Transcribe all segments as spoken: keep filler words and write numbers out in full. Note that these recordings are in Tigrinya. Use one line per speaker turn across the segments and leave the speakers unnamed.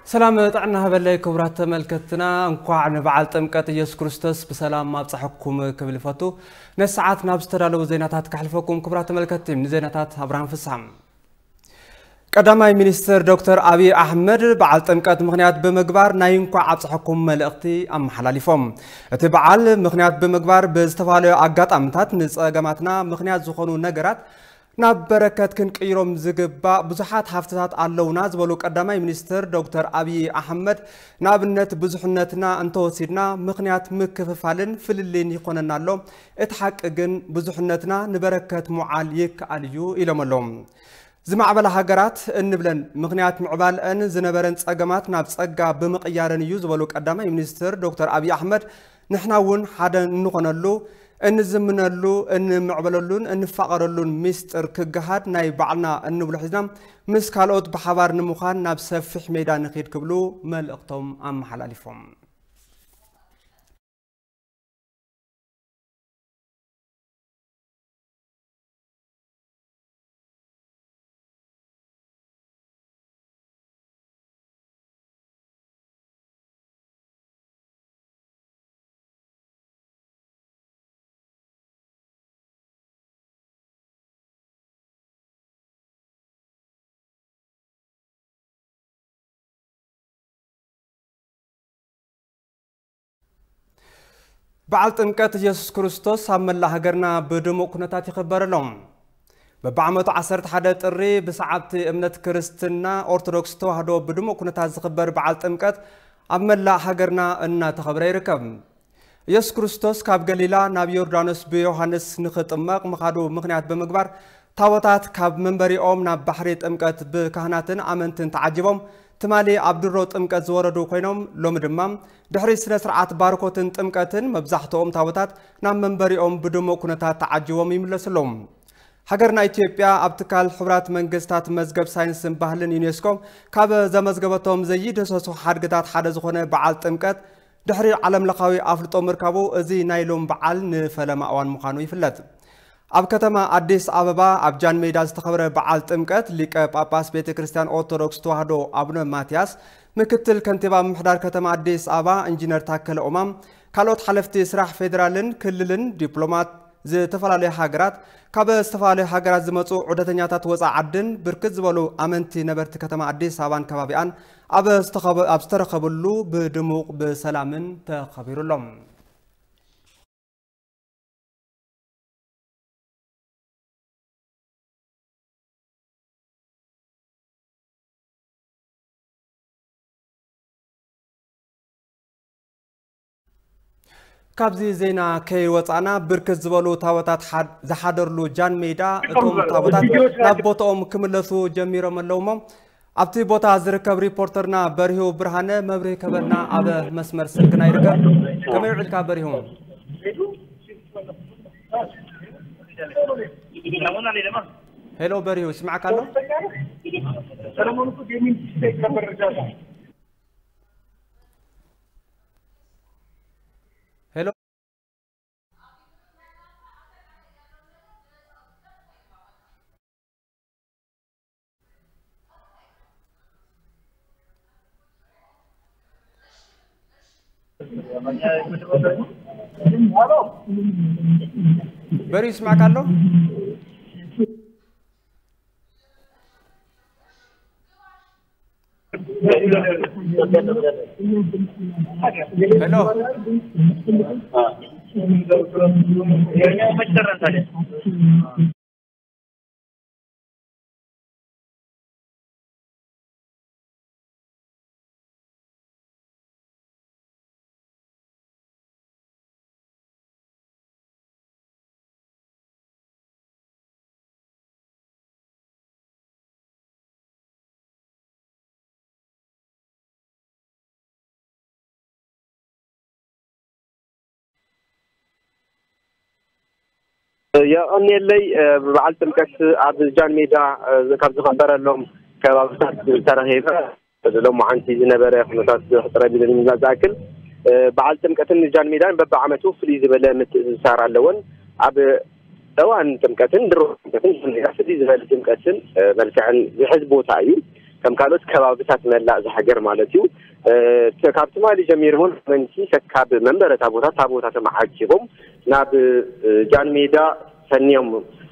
سلام طعنا هبلاي كبرات ملكتنا انقع نبعل طمقت يسوع كريستوس بسلام ما بصحكم كبلفتو نساعات نابسترالو زيناتات كحلفكم كبرات ملكتي من زيناتات ابراهيم فسام قداماي مينستر دكتور ابي احمد بعل طمقت مخنيات بمغبار ناي انقع ابصحكم ملختي ام حلاليفهم اتي بعل مخنيات بمغبار بزتفالو اغاطامتات نصغماتنا مخنيات زخونو نغرات ناب بركات كن قيروم زغبا بزحات حفتات علونا زبلو قداماي مينستر دكتور ابي احمد نابنت بزحنتنا انتوسيدنا مخنيات مكففالن فللين يكوننالو اتحق جن بزحنتنا نبركات معال يكاليو الى زمعبل هاجرات انبلن مخنيات معبال ان زنبرن صقمات ناب صقا بمقيارن يو زبلو قداماي مينستر دكتور ابي احمد نحناون حدا نكونلو ان زمنلو ان معبللون ان فقرلون مستر كغهاد ناي بعلنا ان بلحزنا مس كالوت بحبار نمخان ناب سفح ميدان نخيد كبلو ملقتهم ام حلالفهم بعل طمقت يسوع كريستوس املا هاجرنا بدمو كنتات يخبر لهم ببعمت عصرت حدا طري بسعبت امنت كريستنا اورثودوكس توحدو بدمو كنتات زخبر بعل طمقت املا هاجرنا ان تخبر يركب يسوع كريستوس كاب غليلا ناب يوردانوس بيوحنس نخطمق مخادو مخنيات بمغبار تاوتات كاب منبري اوم ناب بحري طمقت بكهناتن امنتن تعجبهم تمالي عبد الرو طمقت زوردو كوينوم لوم دمام دحري سنه سرعات باركوتن طمقتن مبزحتهم تاوتات نام منبريهم بدمو كنتات تعجبهم يملسلهم هاجرنا اثيوبيا ابتكال حبرات منغستات مزغب ساينسن ባህልን ዩኔስኮ ካብ ዘመዝገበቶም ዘይደሰሱ ሓድግታት ሓደ ዝኾነ በዓል ጥምቀት ድሕሪ ዓለም ለኻዊ አፍልጦ ምርካቡ እዚ ናይሎም በዓል ንፈለማ እዋን ምዃኑ ይፍለጥ ኣብ ከተማ አዲስ አበባ ኣብ ጃን ሜዳ ዝተኸበረ በዓል ጥምቀት ሊቀ ጳጳስ ቤተክርስቲያን ኦርቶዶክስ ተዋህዶ አቡነ ማቲያስ ምክትል ከንቲባ ምሕዳር ከተማ አዲስ አበባ ኢንጂነር ታከለ ኦማም ካልኦት ሓለፍቲ ስራሕ ፌደራልን ክልልን ዲፕሎማት ዝተፈላልዩ ሃገራት ካብ ዝተፈላልዩ ሃገራት ዝመጹ ዑደተኛታት ወፃ ዓድን ብርክት ዝበሉ ኣመንቲ ነበርቲ ከተማ አዲስ አበባን ከባቢኣን ኣብ ዝተረኸበሉ ብድሙቕ ብሰላምን ተኸቢሩሎም كابزي زينا كي وطعنا بركز زبالو تاوتات زحادرلو جان ميدا اتوم تاوتات نابوتهم كملثو جميرو ملومم ابتي بوتا زركب ريبورترنا بريهو برهانه مبري كبرنا ابا مسمر سلكنا يركب كما يعلك بريهو هلو بريهو اسمعك الله السلام عليكم جميل كبر رجاله Hello. Beri اسمعك الله Hello. Yang macam mana
يا أني اللي بعلت مكس عبد الجان ميدا كابز خبر لهم كبابات ترهيبة لهم عنتي زنبرة خمسات ترابي للمزاج أكل بعلت مكس الجان ميدا ببع عمتو فليز بلا مت سار اللون عب دوان تمكتن درو تمكتن يحسدي زبالة تمكتن ملكعن بحزبه تعيين كم كانوا كبابتات ملا زحجر مالتيو كابت مالي جميرون من شي سكاب منبرة تابوتات تابوتات معاجبهم ناب جان ميدا سنيوم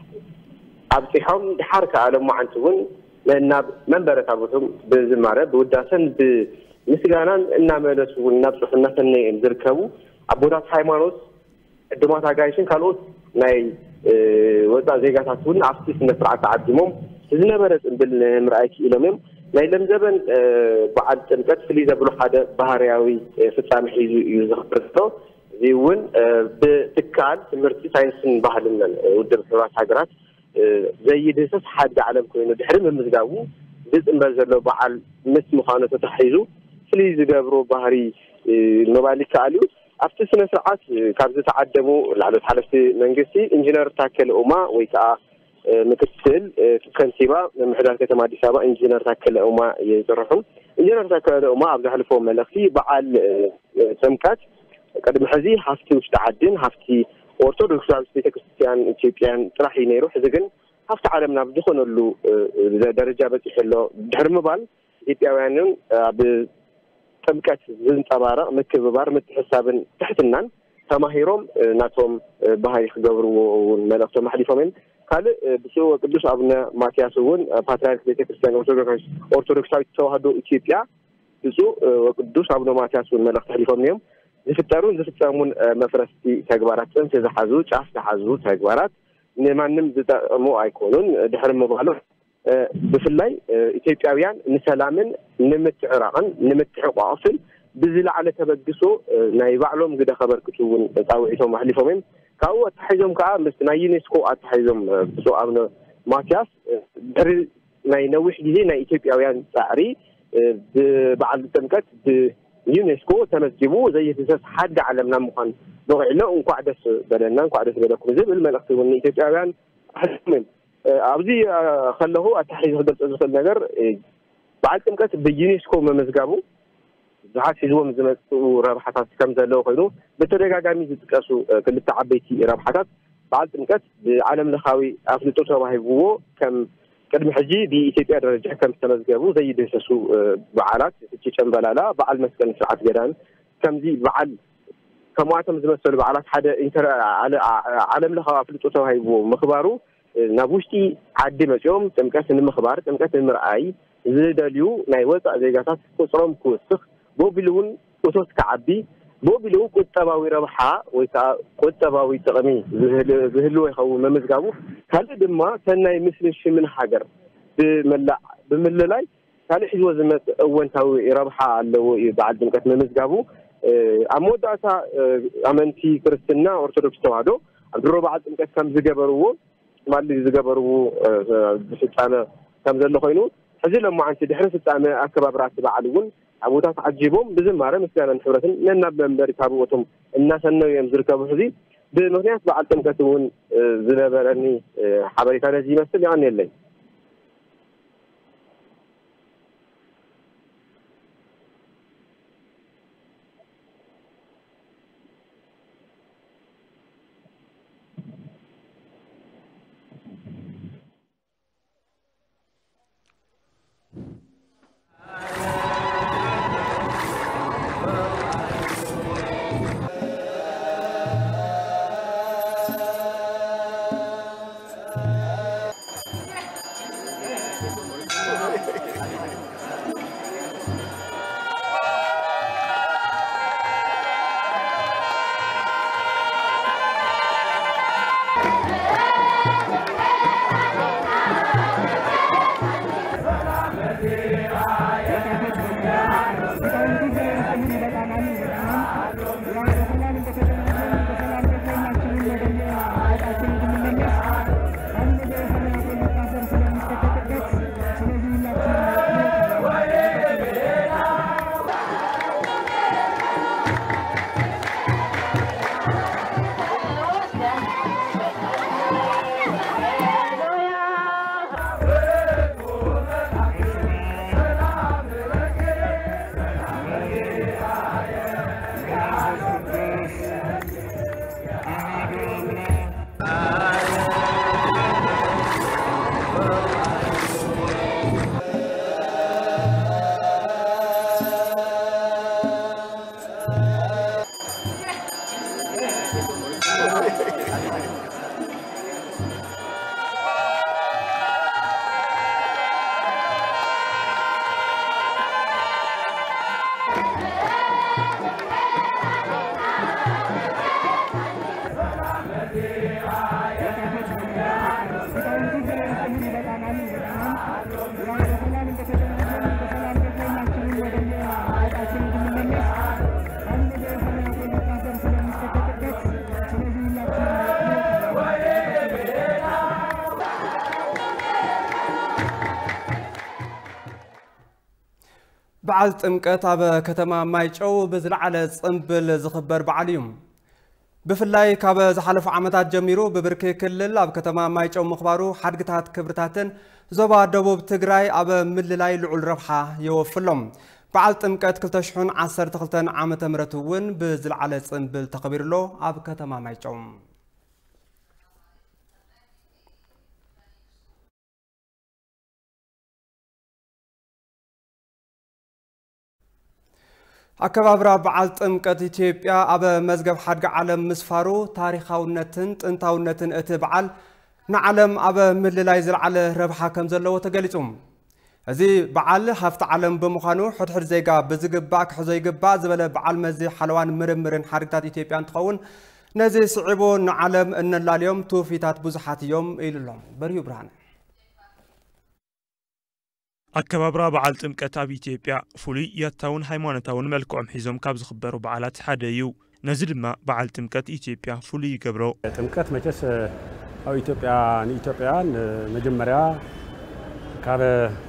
عبتهم حركة على معنتون لأن منبرة تابوتهم بزمارة بوداسن بمسجانا إننا ملسون نبصح الناس إن يذكروا عبودات هايمانوس الدمات عايشين كانوا ناي وضع زي قاتون عفتي سنفرع تعدمهم إذا برز بالمرأيك إلهم ناي لم زبن بعد تنكت فلي زبلو حدا بهارياوي في السامح يزخبرته زيون بتكال مرتي ساينسن بحالنا ودرسات حجرات زي دسس حد عالم كوينو دحرم المزغاو جزء مازلو بعل مس مخانه تحيزو فلي زغبرو بهاري الموبايل كاليو افتي سنه سرعات كابز تعدمو لعلو حلفتي منغستي انجينير تاكل اوما ويكا مكتل كنتيبا محدار كتما اديس ابا انجينير تاكل اوما يزرحو انجينير تاكل اوما ابدا حلفو ملختي بعل سمكات قدم حزي حفتي وش تعدن حفتي ኦርቶዶክስ ቤተክርስቲያን ኢትዮጵያን ጥራህ ይነሩ ህዝግን ሀፍተ ዓለምና ብድኾነሉ ደረጃ በጽሕሎ ድሕርም ባል ኢትዮጵያውያንን በጥምቀት ዝንጠባረቕ ምክብባር ምትሕሳብን ትሕትናን ተማሂሮም ናቶም ባህይ ክገብርዎ መልእኽቶም ኣሕሊፎምን ካልእ ብፁዕ ወቅዱስ አቡነ ማትያስ እውን ፓትርያርክ ቤተክርስቲያን ኦርቶዶክስ ኦርቶዶክሳዊት ተዋህዶ ኢትዮጵያ ብፁዕ ወቅዱስ አቡነ ማትያስ እውን መልእኽቲ ኣሕሊፎም እዮም ዝፍጠሩን ዝፍጸሙን መፍረስቲ ተግባራት ጽንሰ ዝሓዙ ጫፍ ዝሓዙ ተግባራት ንማንም ዝጠቅሙ ኣይኮኑን ድሕሪ ምባሉ ብፍላይ ኢትዮጵያውያን ንሰላምን ንምትዕራቕን ንምትዕቋቕን ብዝለዓለ ተበግሶ ናይ ባዕሎም ግደ ከበርክቱውን ጣውዒቶም ኣሕሊፎምን ካብኡ ኣተሓሒዞም ከዓ ምስ ናይ ዩኔስኮ ኣተሓሒዞም ብፁዕ አቡነ ማትያስ ድሕሪ ናይ ነዊሕ ግዜ ናይ ኢትዮጵያውያን ፃዕሪ ብበዓል ጥምቀት يونسكو تمزجبو زي تسس حد علمنا مخان لغعنا ونقع دس بلنا نقع دس بلكم زي بالملأخت والنيتيجان حسمن أبدي خلاه أتحيز هذا الأزخ النجار بعد تمكت بيونسكو ممزجبو زحات في زوم زمن وربحات كم زلوا قينو بترجع جامي تكاسو كل التعبيتي ربحات بعد تمكت بعالم الخاوي أفلتو سواهبوه كم قدم حجي بإثيوبيا درجة كم تمزجبو زي دسسو بعالات تيجي بلالا بعال مسكن ساعات جيران كم زي بعال كمواعتم زمسل بعالات حدا إنتر على عالم لها أفلتو سواهبوه مخبارو نابوشتي عدي مسيوم تمكاس المخبار تمكاس المرأي زي داليو نايوز زي جاتات كسرهم كوسخ بو بلون كوسوس كعبي بو بلون كتباوي ربحة ويتا كتباوي تغمي زهلو يخو ممزجابو هذا دما سناي مثل شي من حجر بملا بمللاي هذا حجو زمت اونتاوي ربحة لو بعد دمكت ممزجابو اموداتا امنتي كريستنا اورثودوكس توحدو عبدرو بعد دمكت كم زغبرو مالي زغبرو بسطانه كم زلو خينو حزي لما انت دحر سطانه اكبابرات بعلون عبودات عجيبهم بزماره مسكان حبرتن لنا بمبري تابوتهم الناس انه يمزركبو حزي بمغنيات بعد تمكتون زنبرني حبريتا نزي مثل يعني اللي
بعل ጥምቀት ኣብ ከተማ ማይጨው ብዝለዓለ ጽምብል ዝኽበር በዓል እዩ ብፍላይ ካብ ዝሓለፉ ዓመታት ጀሚሩ ብብርኪ ክልል ኣብ ከተማ ማይጨው ምኽባሩ ሓድግታት ክብርታትን ዞባ ደቡብ ትግራይ ኣብ ምልላይ ልዑል ረብሓ ይወፍሎም بعل ጥምቀት ክልተ ሽሕን ዓሰርተ ክልተን ዓመተ ምህረት እውን ብዝለዓለ ጽምብል ተኸቢሩሎ ኣብ ከተማ ማይጨው አከባብራ በዓል ጥምቀት ኢትዮጵያ ኣብ መዝገብ ሓድጊ ዓለም ምስፋሩ ታሪኻውነትን ጥንታውነትን እቲ በዓል ንዓለም ኣብ ምልላይ ዝለዓለ ረብሓ ከም ዘለዎ ተገሊጹ እዚ በዓል ሃፍቲ ዓለም ብምዃኑ ሕድሕድ ዜጋ ብዝግባእ ክሕዞ ይግባእ ዝበለ በዓል መዚ ሓለዋን ምርምርን ሓድግታት ኢትዮጵያ እንትኸውን ነዚ ስዒቡ ንዓለም እነላልዮም ትውፊታት ብዙሓት እዮም ኢሉሎም በርዩ ብርሃነ
አከባብራ በዓል ጥምቀት ኣብ ኢትዮጵያ ፍሉይ ያታውን ሃይማኖታውን መልክዖም ሒዞም ካብ ዝኽበሩ በዓላት ሓደ እዩ ነዚ ድማ በዓል ጥምቀት ኢትዮጵያ ፍሉይ ይገብሮ
ጥምቀት መቸስ ኣብ ኢትዮጵያ ንኢትዮጵያን መጀመርያ ካብ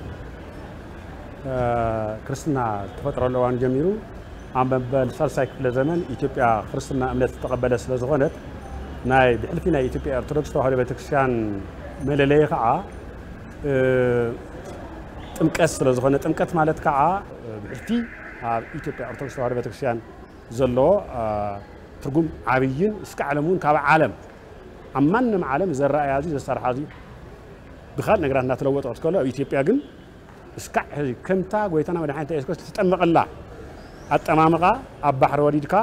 ክርስትና ተፈጥሮሎ ዋን ጀሚሩ ኣብ መበል ሳልሳይ ክፍለ ዘመን ኢትዮጵያ ክርስትና እምነት ተቀበለ ስለ ዝኾነት ናይ ብሕልፊ ናይ ኢትዮጵያ ኦርቶዶክስ ተዋህዶ ቤተክርስቲያን መለለይ ከዓ ጥምቀት ስለ ዝኾነ ጥምቀት ማለት ከዓ ብሕልፊ ኣብ ኢትዮጵያ ኦርቶዶክስ ተዋህዶ ቤተክርስቲያን ዘሎ ትርጉም ዓብይን እስከ ዓለሙን ካብ ዓለም ኣብ ማንም ዓለም ዘረኣያ እዚ ዘሰርሓ እዚ ብኻል ነገራት እናተለወጠ ከሎ ኣብ ኢትዮጵያ ግን እስከ ከምታ ጎይታና መድሓኒት ኢየሱስ ክርስቶስ ተጠመቀላ ኣጠማምቃ ኣብ ባሕሪ ወዲድካ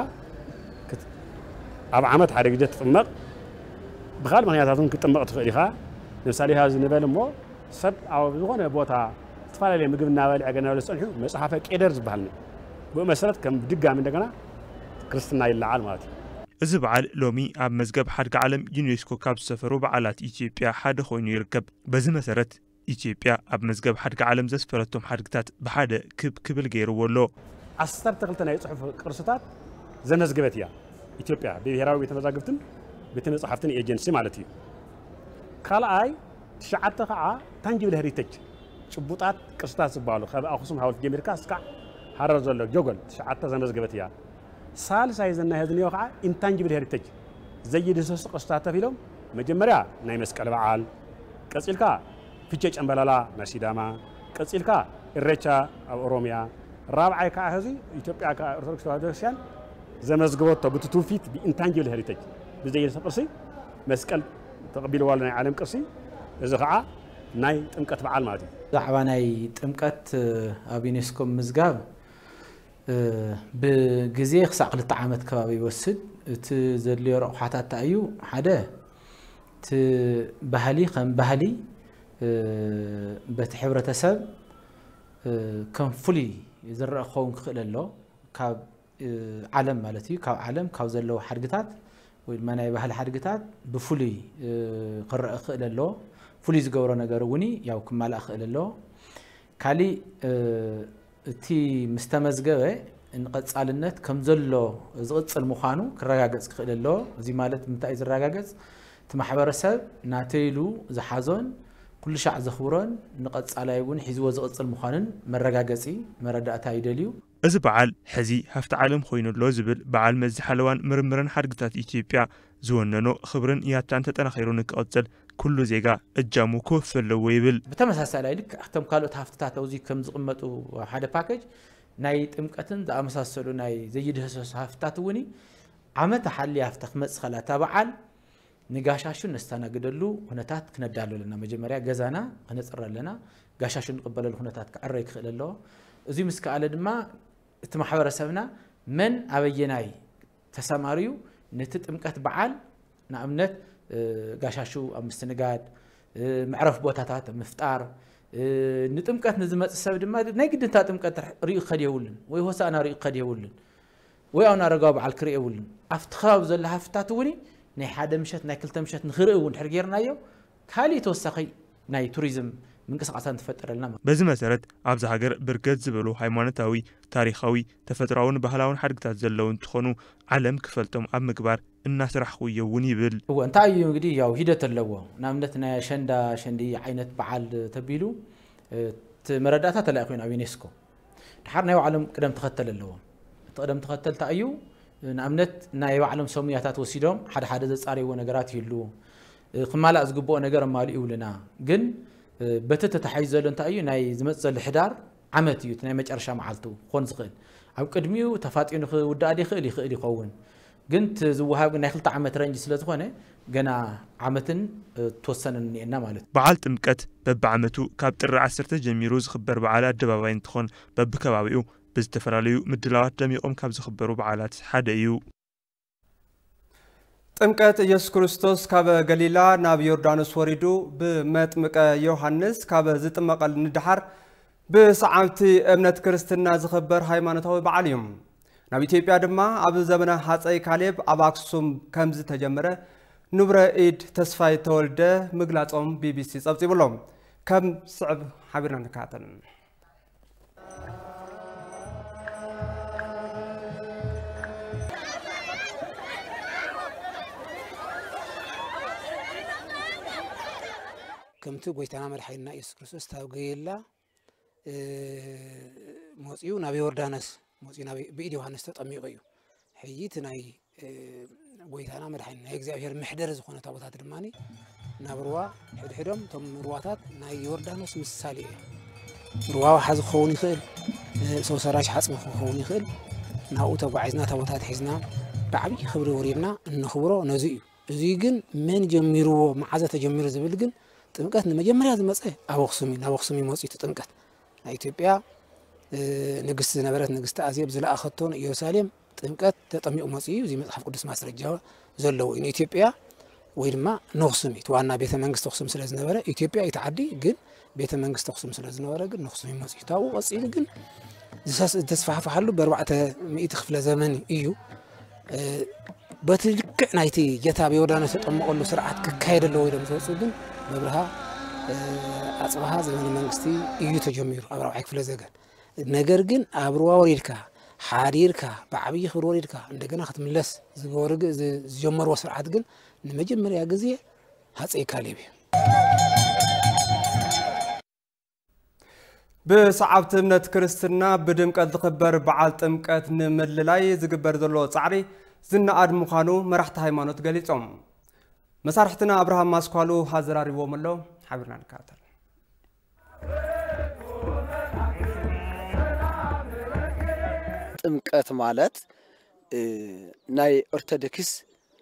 ኣብ ዓመት ሓደ ግዜ ትጥመቕ ብኻል ምክንያታቱን ክትጥመቕ ትኽእል ኢኻ ለምሳሌ ሃዚ ንበል እሞ ሰብ ኣብ ዝኾነ ቦታ ተፈላለየ ምግብ እናበልዐ ገና ለፀንሑ መጽሓፈ ቄደር ዝበሃል ነው ብመሰረት ከም ድጋሚ እንደገና ክርስትና ይለዓል ማለት እዩ
እዚ በዓል ሎሚ ኣብ መዝገብ ሓድጊ ዓለም ዩኔስኮ ካብ ዝሰፈሩ በዓላት ኢትዮጵያ ሓደ ኮይኑ ይርከብ በዚ መሰረት ኢትዮጵያ ኣብ መዝገብ ሓድጊ ዓለም ዘስፈረቶም ሓድግታት ብሓደ ክብ ክብል ገይርዎ ኣሎ
ዓሰርተ ክልተ ናይ ጽሑፍ ቅርስታት ዘመዝገበት እያ ኢትዮጵያ ብብሔራዊ ቤተ መዛግብትን ቤተ መጻሕፍትን ኤጀንሲ ማለት እዩ ካልኣይ ትሽዓተ ከዓ ታንጂብል ሄሪቴጅ ጭቡጣት ቅርስታት ዝበሃሉ ካብ ኣኽሱም ሓወልቲ ጀሚርካ እስካዕ ሃረር ዘሎ ጆጎል ትሽዓተ ዘመዝገበት እያ ሳልሳይ ዘና ህዝኒዮ ከዓ ኢንታንጂብል ሄሪቴጅ ዘይድህሰሱ ቅርስታት ተፊሎም መጀመርያ ናይ መስቀል በዓል ቀፂልካ ፍቼ ጨምበላላ ናይ ሲዳማ ቀፂልካ ኢሬቻ ኣብ ኦሮሚያ ራብዓይ ከዓ ህዚ ኢትዮጵያ ኦርቶዶክስ ተዋህዶ ቤተክርስቲያን ዘመዝግበቶ ብትውፊት ብኢንታንጂብል ሄሪቴጅ ብዘይድህሰ ቅርሲ መስቀል ተቐቢልዋሉ ናይ ዓለም ቅርሲ እዚ ከዓ ናይ ጥምቀት በዓል ማለት እዩ
ዛዕባ ናይ ጥምቀት ኣብ ዩኔስኮ ምዝጋብ ብግዜ ክሳዕ ክልተ ዓመት ከባቢ ይወስድ እቲ ዘድልዮ ረቑሓታት እዩ ሓደ እቲ ባህሊ ከም ባህሊ በቲ ሕብረተሰብ ከም ፍሉይ ዝረአ ክኸውን ክኽእል ኣሎ ካብ ዓለም ማለት እዩ ካብ ዓለም ካብ ዘለዎ ሓድግታት ወይ ድማ ናይ ባህሊ ሓድግታት ብፍሉይ ክረአ ክኽእል ኣሎ ፍሉይ ዝገብሮ ነገር እውን ያው ክማላእ ክእል ኣሎ ካሊ እቲ ምስተመዝገበ እንቀጻልነት ከም ዘሎ ዝቕጽል ምዃኑ ክረጋገጽ ክእል ኣሎ እዚ ማለት ምንታይ ዝረጋገጽ እቲ ማሕበረሰብ ናተይሉ ዝሓዞን ኩሉ ሻዕ ዘኽብሮን ንቀጻላይ እውን ሒዝዎ ዝቕጽል ምዃኑን መረጋገጺ መረዳእታ ይደልዩ
እዚ በዓል ሕዚ ሃፍቲ ዓለም ኮይኑሎ ዝብል በዓል መዚ ሓለዋን ምርምርን ሓድግታት ኢትዮጵያ ዝወነኖ ክብርን ያታን ተጠናኺሩ ንክቕጽል ኩሉ ዜጋ እጃሙ ክወፍር ኣለዎ ይብል
ብተመሳሳሊ ልክ እቶም ካልኦት ሃፍትታት ኣብዚ ከም ዝቕመጡ ሓደ ፓኬጅ ናይ ጥምቀትን ዝኣመሳሰሉ ናይ ዘይድህሰሱ ሃፍትታት እውን ዓመት ሓልያ ሃፍታ ክመጽእ ከላ እታ በዓል ንጋሻሹ ነስተናግደሉ ኩነታት ክነዳሉ ኣለና መጀመርያ ገዛና ክነፅር ኣለና ጋሻሹ ንቕበለሉ ኩነታት ክዕረይ ክኽእል ኣለዎ እዚ ምስ ከኣለ ድማ እቲ ማሕበረሰብና መን ኣበየናይ ተሰማርዩ ነቲ ጥምቀት በዓል ንኣብነት ጋሻሹ ኣብ ምስትንጋድ ምዕረፍ ቦታታት ምፍጣር ንጥምቀት ንዝመጽእ ሰብ ድማ ናይ ግድንታ ጥምቀት ርኡ ክኸድ የብሉን ወይ ሆሳዕና ርኡ ክኸድ የብሉን ወይ ኣብ ናረጋዊ በዓል ክርኢ የብሉን ኣብቲ ከባቢ ዘሎ ሃፍትታት እውን ናይ ሓደ ምሸት ናይ ክልተ ምሸት ንኽርኢ እውን ድሕር ጌርናዮ ካሊእ ተወሳኺ ናይ ቱሪዝም ምንቅስቃሳት ተፈጠረልና
በዚ መሰረት ኣብዚ ሃገር ብርገት ዝበሉ ሃይማኖታዊ ታሪኻዊ ተፈጥሮአውን ባህላውን ሓድግታት ዘለው እንትኾኑ ዓለም ክፈልጦም ኣብ ምግባር እናስራሕኹ እውን ይብል
እንታይ እዩ እንግዲህ ያው ሂደት ኣለዎ ንኣብነት ናይ ሸንዳ ሸንዲ ዓይነት በዓል ተቢሉ መረዳእታ ተላኢኹ ኣብ ዩኔስኮ ድሓር ናይ ባዕሎም ቅደም ተኸተል ኣለዎም እቲ ቅደም ተኸተል እንታይ እዩ ንኣብነት ናይ ባዕሎም ሰሙያታት ወሲዶም ሓደ ሓደ ዘጻረይዎ ነገራት ይህሉ ክማላእ ዝግብኦ ነገር ኣማሊኡ ይብልና ግን በቲ ተታሒዙ ዘሎ እንታይ እዩ ናይ ዝመጽእ ዘሎ ሕዳር ዓመት እዩ ናይ መጨረሻ መዓልቱ ክኾን ዝኽእል ኣብ ቅድሚኡ ተፋጢኑ ክውዳእ ይኽእል ይኽእል ይኸውን ግን ዝወሃብ ናይ ክልተ ዓመት ረንጅ ስለ ዝኾነ ገና ዓመትን ተወሰነን እኒአና ማለት
በዓል ጥምቀት በብዓመቱ ካብ ጥሪ ዓሰርተ ጀሚሩ ዝኽበር በዓል ኣደባባይ እንትኾን በብከባቢኡ ብዝተፈላለዩ ምድላዋት ደሚቖም ካብ ዝኽበሩ በዓላት ሓደ እዩ ጥምቀት ኢየሱስ ክርስቶስ ካብ ገሊላ ናብ ዮርዳኖስ ወሪዱ ብመጥምቀ ዮሐንስ ካብ ዝጥመቐል ንድሓር ብሰዓብቲ እምነት ክርስትና ዝኽበር ሃይማኖታዊ በዓል እዩ ናብ ኢትዮጵያ ድማ ኣብ ዘመነ ሃፀይ ካሌብ ኣብ ኣክሱም ከም ዝተጀመረ ንብረ ኢድ ተስፋይ ተወልደ ምግላጾም ቢቢሲ ጸብጺብሎም ከም ስዕብ ሓቢርና ንካተል
ከምቲ ጎይታና መድሓኒትና ኢየሱስ ክርስቶስ ታብ ገየላ ሞጺኡ ናብ ዮርዳኖስ ሞጺኡ ናብ ብኢድ ዮሐንስ ተጠሚቑ እዩ ሕይት ናይ ጎይታና መድሓኒትና ናይ እግዚአብሔር ምሕደር ዝኾነ ታቦታት ድማኒ ናብ ሩዋ ሕድሕዶም ቶም ሩዋታት ናይ ዮርዳኖስ ምሳሌ እዩ ሩዋ ሓዝ ክኸውን ይኽእል ሰው ሰራሽ ሓፅቢ ክኸውን ይኽእል ናብኡ ተጓዒዝና ታቦታት ሒዝና ብዓብዪ ክብሪ ወሪድና እንኽብሮ ነዚ እዩ እዚ ግን መን ጀሚርዎ መዓዘ ተጀሚሩ ዝብል ግን ጥምቀት ንመጀመርያ ዝመፀ ኣብ ኣክሱም ናብ ኣክሱም ይመጽእ ጥምቀት ናይ ኢትዮጵያ ንግስቲ ዝነበረት ንግስቲ ኣዜብ ዝለኣኸቶ ኢየሩሳሌም ጥምቀት ተጠሚቑ መጽኡ እዚ መጽሓፍ ቅዱስ ማስረጃ ዘለዎ እዩ ኢትዮጵያ ወይ ድማ ንኣክሱም እቲ ዋና ቤተ መንግስቲ ኣክሱም ስለ ዝነበረ ኢትዮጵያ ይተዓዲ ግን ቤተ መንግስቲ ኣክሱም ስለ ዝነበረ ግን ንኣክሱም ይመጽእ ታው ቀጺሉ ግን ዝተስፋሕፋሓሉ በኣርባዕተ ሚእቲ ክፍለ ዘመን እዩ በትልክዕ ናይቲ ጌታ ብዮርዳኖስ ተጠመቐሉ ስርዓት ክካየደሎ ወይ ደም ዝወፁ ግን መብርሃ ኣጽባሃ ዘመነ መንግስቲ እዩ ተጀሚሩ ኣብ ራብዓይ ክፍለ ዘመን ነገር ግን ኣብ ሩዋ ወሪድካ ሓዲርካ ብዓብዪ ክብሪ ወሪድካ እንደገና ክትምለስ ዝገበሩ ዝጀመርዎ ስርዓት ግን ንመጀመርያ ግዜ ሃፀይ ካሌብ እዩ
ብሰዓብቲ እምነት ክርስትና ብድምቀት ዝኽበር በዓል ጥምቀት ንምልላይ ዝግበር ዘሎ ጻዕሪ ዝነኣድ ምዃኑ መራሕቲ ሃይማኖት ገሊጾም መሳርሕትና አብርሃም ማስኳሉ ሀዘራሪቦም ኣሎ ሓቢርና ንካተል
ጥምቀት ማለት ናይ ኦርቶዶክስ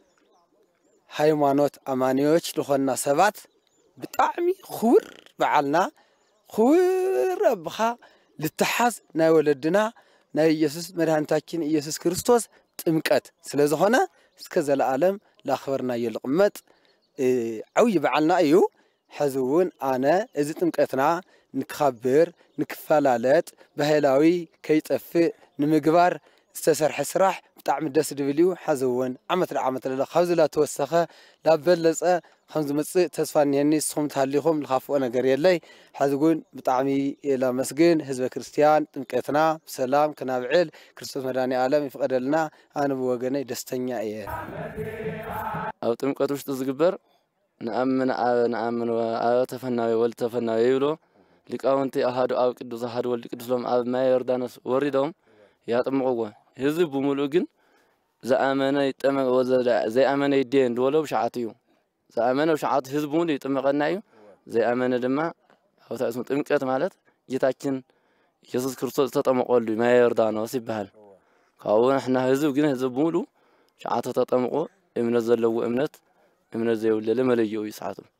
ሃይማኖት አማኒዎች ለኾና ሰባት ብጣዕሚ ኹር በዓልና ኹር አብኻ ልትሓዝ ናይ ወለድና ናይ ኢየሱስ መድኃኒታችን ኢየሱስ ክርስቶስ ጥምቀት ስለዝኾነ እስከ ዘለዓለም ላኽበርና የልቕመጥ ዓውይ በዓልና እዩ ሕዝውን ኣነ እዚ ጥምቀትና ንክኻብር ንክፈላለጥ ባህላዊ ከይጠፍእ ንምግባር ዝተሰርሐ ስራሕ ብጣዕሚ ደስ ድብል እዩ ሕዝውን ዓመት ለዓመት ለለ ካብዚ ላተወሰኸ ላበለፀ ከም ዝመጽእ ተስፋ እኒሀኒ ንስኹም ተሃሊኹም ልኻፍኦ ነገር የለይ ሕዝውን ብጣዕሚ ላመስግን ህዝበ ክርስቲያን ጥምቀትና ብሰላም ክናብዕል ክርስቶስ መድኃኒ ዓለም ይፍቀደልና ኣነ ብወገነይ ደስተኛ እየ
ኣብ ጥምቀት ውሽጢ ዝግበር ንኣምን ንኣምን ኣብ ተፈናዊ ወልድ ተፈናዊ ይብሎ ሊቃውንቲ ኣሃዱ ኣብ ቅዱስ ኣሃዱ ወልድ ቅዱስ ሎም ኣብ ማይ ዮርዳኖስ ወሪዶም ያጥምቁዎ ህዝብ ብሙሉእ ግን ዝኣመነ ይጠመቅ ዘይኣመነ ይድየን ድወሎ ብሸዓት እዩ ዝኣመነ ብሸዓት ህዝብ ሙሉእ ይጥመቀና እዩ ዘይኣመነ ድማ ኣብታ እስሙ ጥምቀት ማለት ጌታችን ኢየሱስ ክርስቶስ ተጠመቀሉ ማይ ዮርዳኖስ ይባሃል ካብኡ ንሕና ህዝብ ግን ህዝብ ሙሉእ ሸዓት ተጠምቆ እምነት ዘለዎ እምነት እምነት ዘይውለለ መለየው ይስዓቱ